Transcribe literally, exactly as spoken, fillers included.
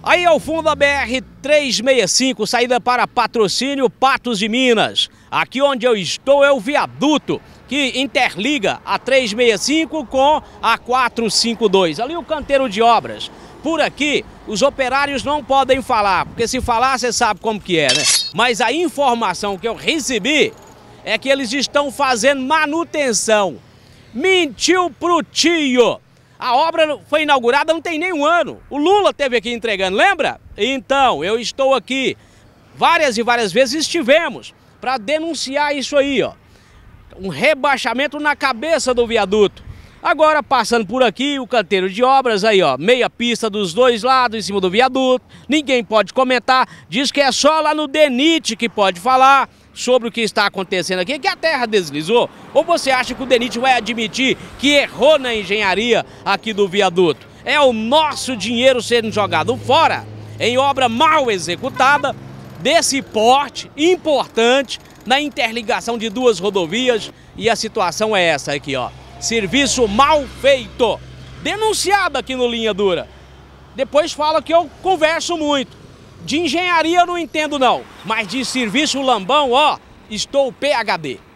Aí ao fundo da B R trezentos e sessenta e cinco, saída para Patrocínio, Patos de Minas. Aqui onde eu estou é o viaduto que interliga a trezentos e sessenta e cinco com a quatrocentos e cinquenta e dois. Ali o canteiro de obras. Por aqui, os operários não podem falar, porque se falar você sabe como que é, né? Mas a informação que eu recebi é que eles estão fazendo manutenção. Mentiu pro tio! A obra foi inaugurada não tem nem um ano. O Lula esteve aqui entregando, lembra? Então, eu estou aqui. Várias e várias vezes estivemos para denunciar isso aí, ó. Um rebaixamento na cabeça do viaduto. Agora, passando por aqui, o canteiro de obras aí, ó. Meia pista dos dois lados, em cima do viaduto. Ninguém pode comentar. Diz que é só lá no DENIT que pode falar sobre o que está acontecendo aqui, que a terra deslizou. Ou você acha que o DENIT vai admitir que errou na engenharia aqui do viaduto? É o nosso dinheiro sendo jogado fora em obra mal executada, desse porte importante, na interligação de duas rodovias, e a situação é essa aqui, ó. Serviço mal feito, denunciado aqui no Linha Dura. Depois fala que eu converso muito. De engenharia eu não entendo não, mas de serviço lambão, ó, estou P H D.